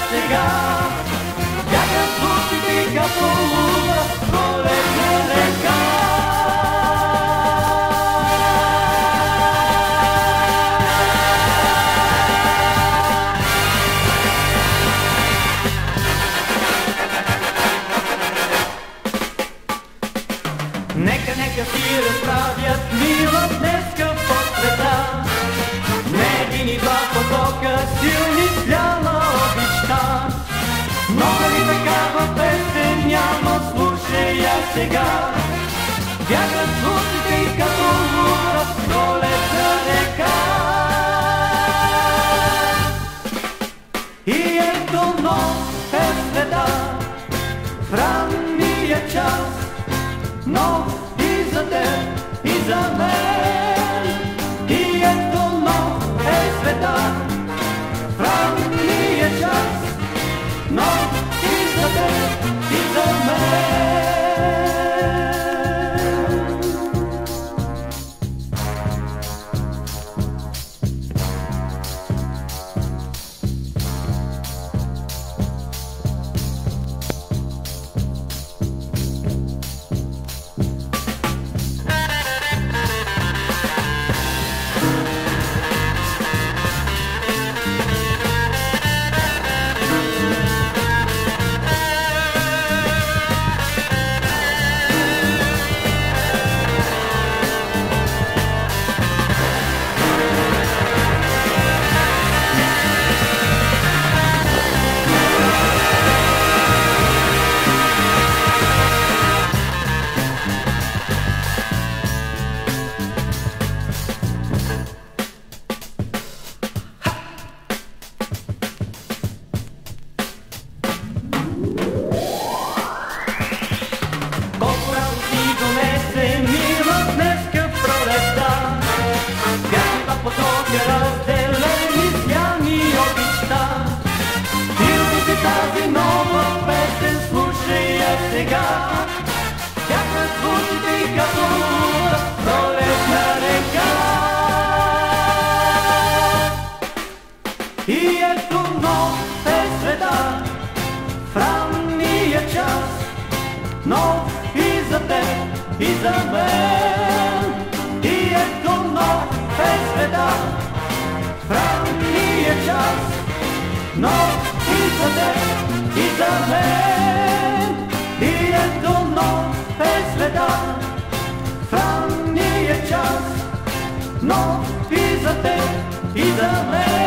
сега. Бягат звуците като луда, пролетна река. Нека си разправят мила днеска по света. Не един и два потока, силни с ляна обичта. Но нали такава песен няма, слушай я сега. Бягат звуците и като луда, пролетна река. И ето нов е света, в ранния час. Нов и за теб, и за мен. И ето нов е света, в ранния час. Нов и за теб, и за мен. Разделени с ями обичта. Филмите тази нова песен, слушай я сега. Бягат звуците и като луда, пролетна река. И ето нов е света, в ранния час. Нов и за теб, и за мен. И ето нов е света, в ранния час. Нов и за теб, и за мен. И ето нов е света, в ранния час. Нов и за теб, и за мен.